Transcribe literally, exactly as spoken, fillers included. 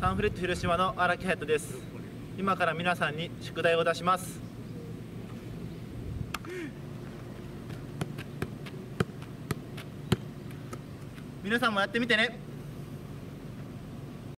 サンフレッチェ広島の荒木隼人です。今から皆さんに宿題を出します。皆さんもやってみてね。